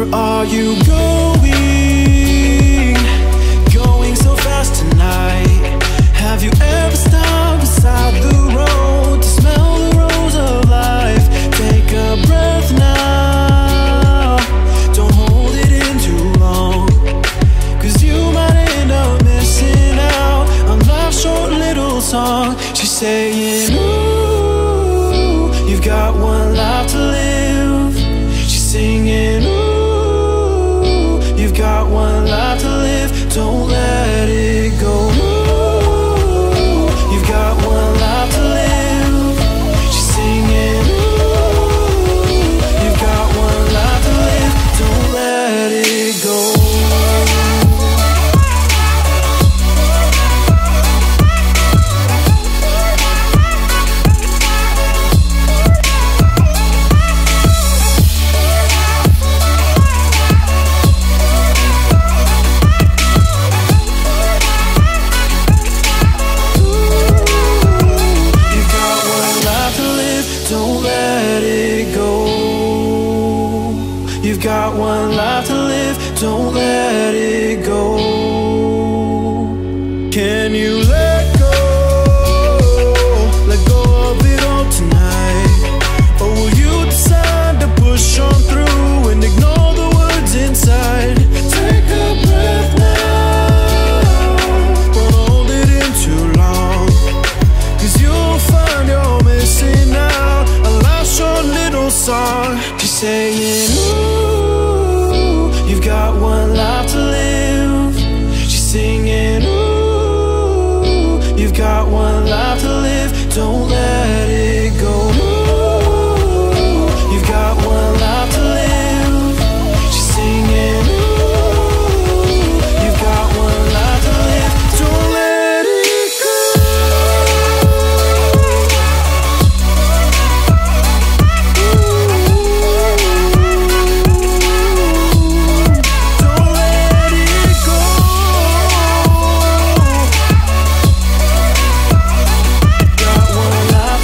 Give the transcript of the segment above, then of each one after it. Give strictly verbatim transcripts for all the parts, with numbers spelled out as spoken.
Where are you going? Going so fast tonight. Have you ever stopped beside the road to smell the rose of life? Take a breath now. Don't hold it in too long, 'cause you might end up missing out on life's short little song. She's saying, ooh, you've got one life to live. She's singing, ooh, you've got one life to live. Don't let it go. Ooh, you've got one life to live. She's singing, ooh, you've got one life to live. Don't let it go. Don't let it go. You've got one life to live. Don't let it go. Can you let go? Let go of it all tonight. Or will you decide to push on through and ignore the words inside? Take a breath now. Don't hold it in too long, 'cause you'll find you're missing out a last short little song. She's saying, ooh, you've got one life to live. She's singing, ooh, you've got one life to live. Don't let it go. Ooh, you've got one life to live. She's singing, ooh, you've got one life to live. Don't let it go. Got one life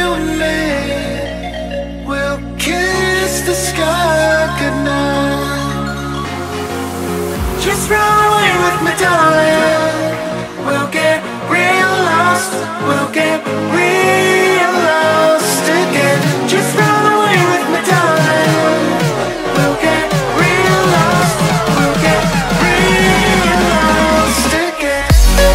and me will kiss the sky goodnight. Just run away with me, darling. We'll get real lost. We'll get real lost again. Just run away with me, darling. We'll get real lost. We'll get real lost again.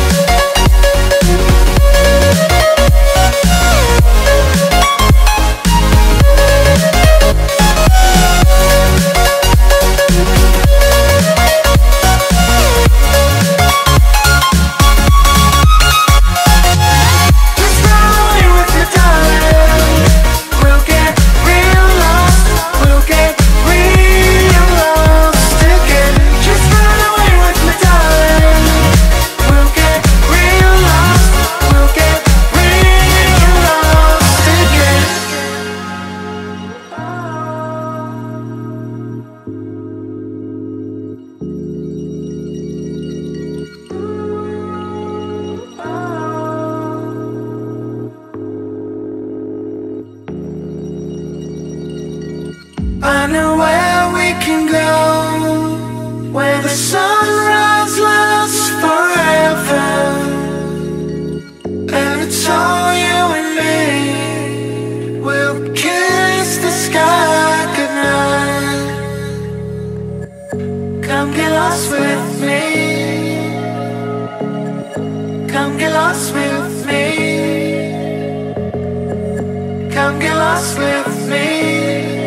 I know where we can go, where the sunrise lasts forever, and it's all you and me. We'll kiss the sky goodnight. Come get lost with me. Come get lost with me. Come get lost with me.